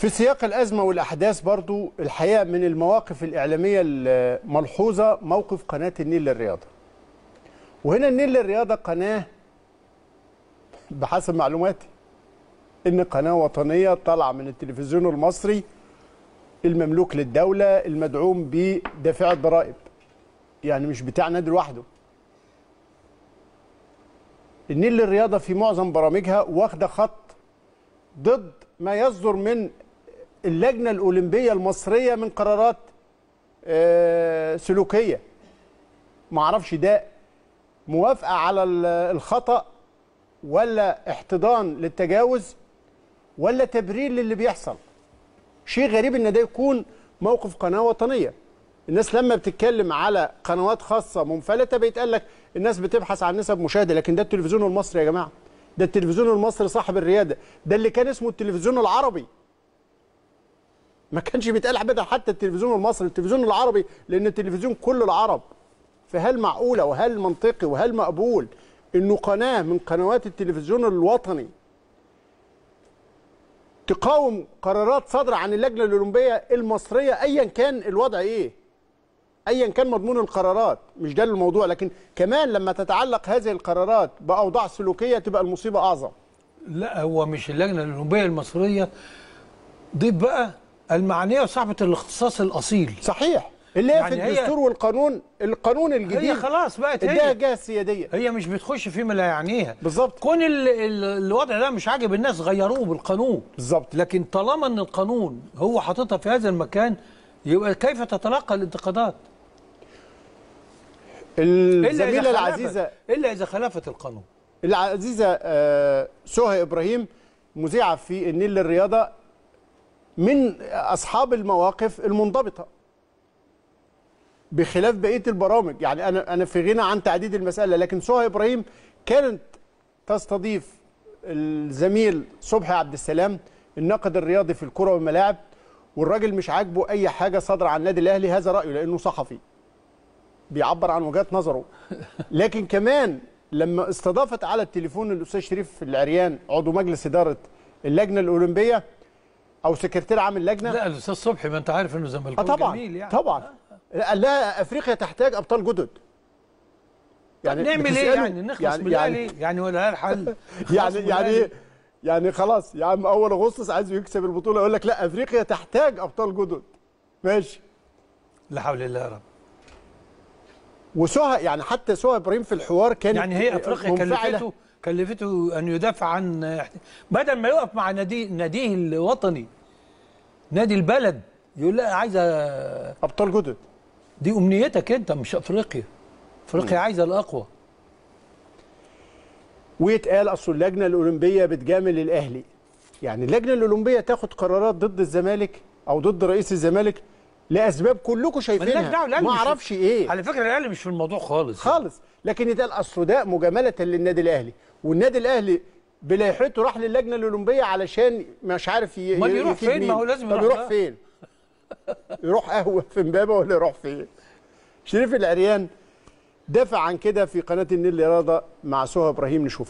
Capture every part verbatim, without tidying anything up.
في سياق الأزمة والأحداث برضو الحقيقة من المواقف الإعلامية الملحوظة موقف قناة النيل للرياضة. وهنا النيل للرياضة قناة بحسب معلوماتي إن قناة وطنية طالعة من التلفزيون المصري المملوك للدولة المدعوم بدافع الضرائب، يعني مش بتاع نادي لوحده. النيل للرياضة في معظم برامجها واخدة خط ضد ما يصدر من اللجنة الأولمبية المصرية من قرارات سلوكية. معرفش ده موافقة على الخطأ ولا احتضان للتجاوز ولا تبرير للي بيحصل. شيء غريب ان ده يكون موقف قناة وطنية. الناس لما بتتكلم على قنوات خاصة منفلتة بيتقال لك الناس بتبحث عن نسب مشاهدة، لكن ده التلفزيون المصري يا جماعة، ده التلفزيون المصري صاحب الريادة، ده اللي كان اسمه التلفزيون العربي. ما كانش بيتقال ابدا حتى التلفزيون المصري، التلفزيون العربي، لان التلفزيون كل العرب. فهل معقولة وهل منطقي وهل مقبول انه قناة من قنوات التلفزيون الوطني تقاوم قرارات صادرة عن اللجنة الأولمبية المصرية ايا كان الوضع ايه؟ ايا كان مضمون القرارات، مش ده الموضوع، لكن كمان لما تتعلق هذه القرارات باوضاع سلوكيه تبقى المصيبه اعظم. لا هو مش اللجنه الاولمبيه المصريه، ضيف بقى المعنيه وصاحبه الاختصاص الاصيل. صحيح، اللي هي يعني في الدستور والقانون، القانون الجديد هي خلاص بقت هي الجهه السياديه، هي مش بتخش فيما لا يعنيها. بالظبط. كون ال ال الوضع ده مش عاجب الناس غيروه بالقانون. بالظبط. لكن طالما ان القانون هو حاططها في هذا المكان يبقى كيف تتلقى الانتقادات؟ الزميله العزيزه الا اذا خالفت القانون. العزيزه آه سهى ابراهيم مذيعه في النيل للرياضه من اصحاب المواقف المنضبطه بخلاف بقيه البرامج. يعني انا انا في غنى عن تعديد المساله، لكن سهى ابراهيم كانت تستضيف الزميل صبحي عبد السلام الناقد الرياضي في الكره والملاعب، والراجل مش عاجبه اي حاجه صادره عن النادي الاهلي، هذا رايه لانه صحفي بيعبر عن وجهات نظره. لكن كمان لما استضافت على التليفون الاستاذ شريف العريان عضو مجلس اداره اللجنه الاولمبيه او سكرتير عام اللجنه. لا الاستاذ صبحي ما انت عارف انه زملكاوي آه طبعا جميل يعني. طبعا قال لها افريقيا تحتاج ابطال جدد. يعني نعمل ايه يعني؟ نخلص يعني من الاهلي يعني, يعني ولا الحل؟ يعني يعني يعني خلاص يا عم اول اغسطس عايز يكسب البطوله يقول لك لا افريقيا تحتاج ابطال جدد. ماشي. لا حول الله يا رب. وسهى يعني حتى سهى ابراهيم في الحوار كانت يعني هي افريقيا كلفته كلفته ان يدافع عن بدل ما يقف مع نادي ناديه الوطني نادي البلد يقول لا عايزه ابطال جدد. دي امنيتك انت مش افريقيا. افريقيا عايزه الاقوى. ويتقال اصل اللجنه الاولمبيه بتجامل الاهلي. يعني اللجنه الاولمبيه تاخد قرارات ضد الزمالك او ضد رئيس الزمالك لاسباب كلكم شايفينها، ما اعرفش ايه. على فكره الاهلي مش في الموضوع خالص خالص يعني. لكن يتقال اصل ده مجامله للنادي الاهلي، والنادي الاهلي بلايحته راح للجنه الاولمبيه علشان مش عارف ي... ما يروح فين؟ ما هو لازم يروح, يروح فين؟ يروح قهوه في امبابه ولا يروح فين؟ شريف العريان دافع عن كده في قناه النيل للرياضه مع سهى ابراهيم، نشوف.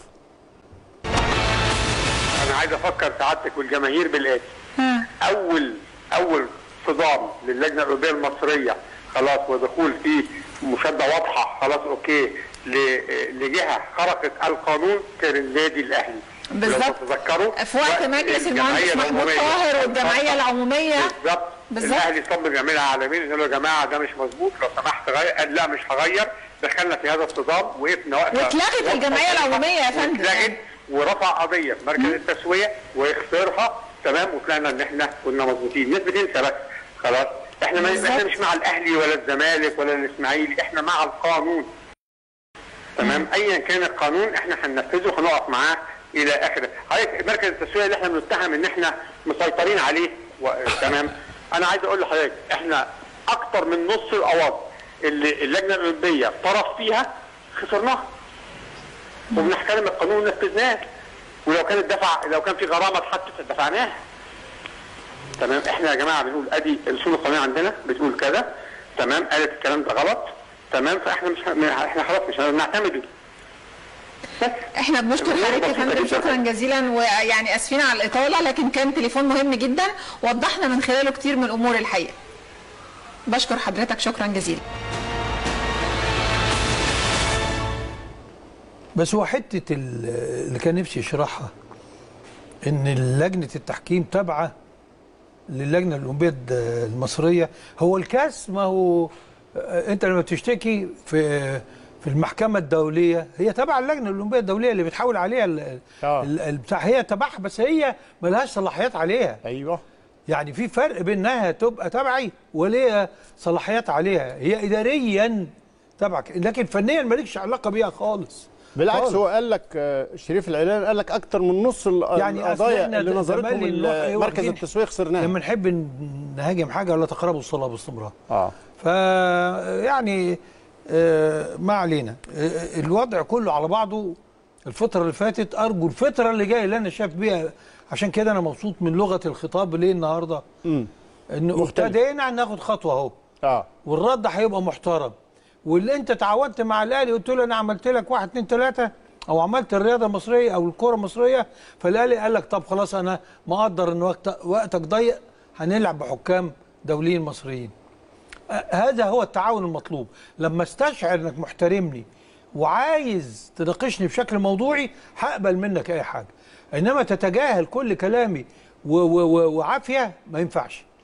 انا عايز افكر سعادتك والجماهير بالاتي. اول اول صدام للجنه الاولمبيه المصريه خلاص ودخول في مشاده واضحه خلاص اوكي لجهه خرقت القانون كان النادي الاهلي. بالظبط. تتذكروا في وقت مجلس المهندس محمود طاهر والجمعيه العموميه. بالظبط. الاهلي صمم يعملها على مين؟ قال له يا جماعه ده مش مظبوط لو سمحت غير. قال لا مش هغير. دخلنا في هذا الصدام وقفنا وقفه واتلغت الجمعيه العموميه يا فندم. اتلغت ورفع قضيه في مركز التسويه ويخسرها تمام، وطلعنا ان احنا كنا مظبوطين. الناس بتنسى بس خلاص. احنا ما احنا مش مع الاهلي ولا الزمالك ولا الاسماعيلي، احنا مع القانون. تمام؟ ايا كان القانون احنا هننفذه وهنقف معاه الى اخره. حضرتك مركز التسويه اللي احنا بنتهم ان احنا مسيطرين عليه و... تمام؟ انا عايز اقول لحضرتك احنا اكتر من نص القواضي اللي اللجنه الاولمبيه طرف فيها خسرناها. وبنحترم القانون ونفذناه. ولو كان الدفع لو كان في غرامه اتحطت دفعناها. تمام؟ احنا يا جماعه بنقول ادي الاصول القانونيه عندنا بتقول كذا. تمام؟ قالت الكلام ده غلط. تمام؟ فاحنا مش احنا خلاص مش هنعتمده. بس احنا بنشكر حضرتك يا فندم شكرا جزيلا، ويعني اسفين على الاطاله لكن كان تليفون مهم جدا وضحنا من خلاله كتير من الامور الحقيقه. بشكر حضرتك شكرا جزيلا. بس هو حته اللي كان نفسي يشرحها ان لجنه التحكيم تابعه للجنه الاولمبيه المصريه. هو الكاس ما هو انت لما بتشتكي في في المحكمه الدوليه هي تبع اللجنه الاولمبيه الدوليه اللي بتحاول عليها البتاع، هي تبعها بس هي ملهاش صلاحيات عليها. ايوه يعني في فرق بين انها تبقى تبعي وليها صلاحيات عليها، هي اداريا تبعك لكن فنيا مالكش علاقه بيها خالص. بالعكس خالص. هو قال لك شريف العلان قال لك اكتر من نص يعني القضايا اللي نظرتهم مركز التسويق خسرناها. لما نحب نهاجم حاجه ولا تقربوا الصلاه باستمرار. اه ف يعني آه ما علينا. آه الوضع كله على بعضه الفتره اللي فاتت، ارجو الفتره اللي جايه اللي انا شايف بيها، عشان كده انا مبسوط من لغه الخطاب ليه النهارده امم ان ابتدينا ناخد خطوه اهو. اه والرد هيبقى محترم، واللي انت تعاونت مع الاهلي قلت له انا عملت لك واحد اتنين تلاته او عملت الرياضه المصريه او الكره المصريه، فالاهلي قال لك طب خلاص انا مقدر ان وقت وقتك ضيق هنلعب بحكام دوليين مصريين. هذا هو التعاون المطلوب. لما استشعر انك محترمني وعايز تناقشني بشكل موضوعي هقبل منك اي حاجه، انما تتجاهل كل كلامي وعافيه ما ينفعش.